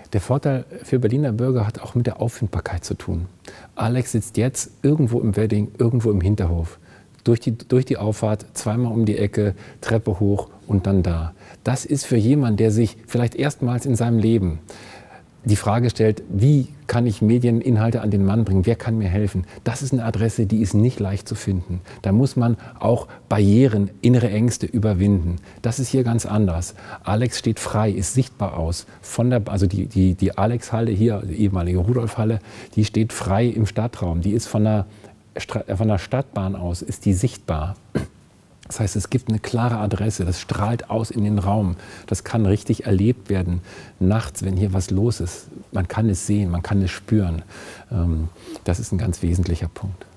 Der Vorteil für Berliner Bürger hat auch mit der Auffindbarkeit zu tun. Alex sitzt jetzt irgendwo im Wedding, irgendwo im Hinterhof. Durch die Auffahrt, zweimal um die Ecke, Treppe hoch und dann da. Das ist für jemanden, der sich vielleicht erstmals in seinem Leben die Frage stellt, wie kann ich Medieninhalte an den Mann bringen, wer kann mir helfen? Das ist eine Adresse, die ist nicht leicht zu finden. Da muss man auch Barrieren, innere Ängste überwinden. Das ist hier ganz anders. Alex steht frei, ist sichtbar aus. Also die Alex-Halle hier, die ehemalige Rudolf-Halle, die steht frei im Stadtraum. Die ist von der Stadtbahn aus, ist die sichtbar. Das heißt, es gibt eine klare Adresse, das strahlt aus in den Raum. Das kann richtig erlebt werden, nachts, wenn hier was los ist. Man kann es sehen, man kann es spüren. Das ist ein ganz wesentlicher Punkt.